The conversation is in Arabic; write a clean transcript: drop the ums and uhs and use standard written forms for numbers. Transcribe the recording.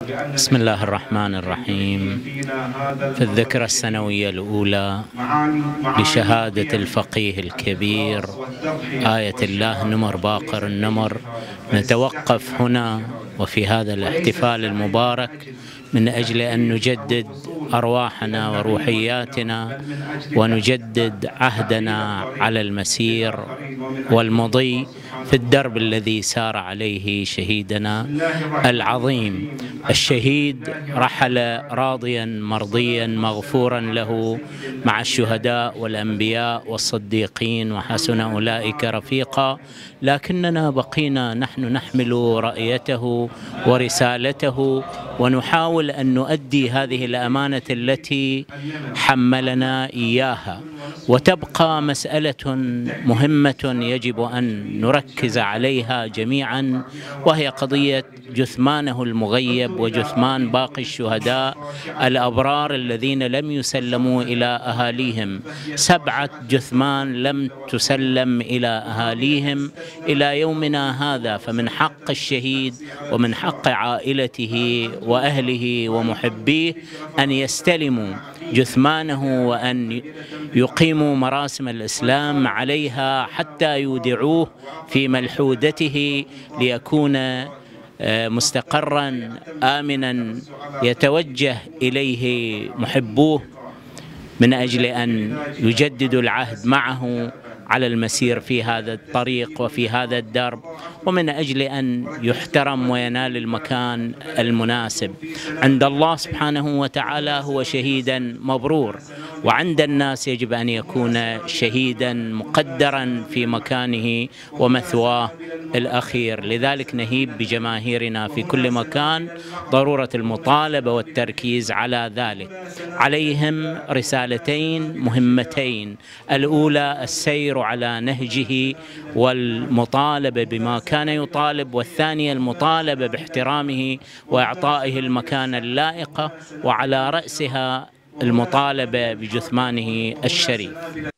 بسم الله الرحمن الرحيم. في الذكرى السنوية الأولى لشهادة الفقيه الكبير آية الله نمر باقر النمر، نتوقف هنا وفي هذا الاحتفال المبارك من أجل أن نجدد أرواحنا وروحياتنا ونجدد عهدنا على المسير والمضي في الدرب الذي سار عليه شهيدنا العظيم. الشهيد رحل راضيا مرضيا مغفورا له مع الشهداء والأنبياء والصديقين وحسن أولئك رفيقا، لكننا بقينا نحن نحمل رأيته ورسالته ونحاول أن نؤدي هذه الأمانة التي حملنا إياها. وتبقى مسألة مهمة يجب أن نركز عليها جميعا، وهي قضية جثمانه المغيب وجثمان باقي الشهداء الأبرار الذين لم يسلموا إلى أهاليهم. 7 جثمان لم تسلم إلى أهاليهم إلى يومنا هذا، فمن حق الشهيد ومن حق عائلته وأهله ومحبيه أن يستلموا جثمانه وأن يقيموا مراسم الإسلام عليها حتى يودعوه في ملحودته ليكون مستقرا آمنا يتوجه إليه محبوه من أجل أن يجددوا العهد معه على المسير في هذا الطريق وفي هذا الدرب، ومن أجل أن يحترم وينال المكان المناسب عند الله سبحانه وتعالى. هو شهيدا مبرور، وعند الناس يجب أن يكون شهيدا مقدرا في مكانه ومثواه الأخير. لذلك نهيب بجماهيرنا في كل مكان ضرورة المطالبة والتركيز على ذلك. عليهم رسالتين مهمتين: الأولى السير على نهجه والمطالبة بما كان يطالب، والثانية المطالبة باحترامه وإعطائه المكانة اللائقة، وعلى رأسها المطالبة بجثمانه الشريف.